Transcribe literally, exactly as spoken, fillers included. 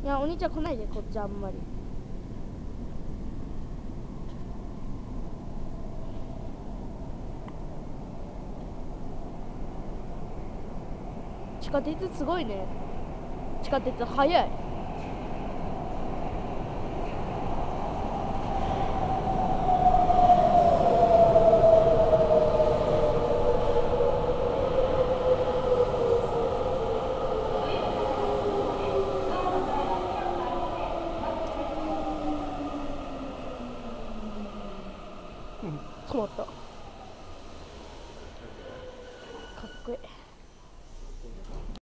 いやお兄ちゃん来ないで、こっちあんまり。地下鉄すごいね。地下鉄速い。止まった。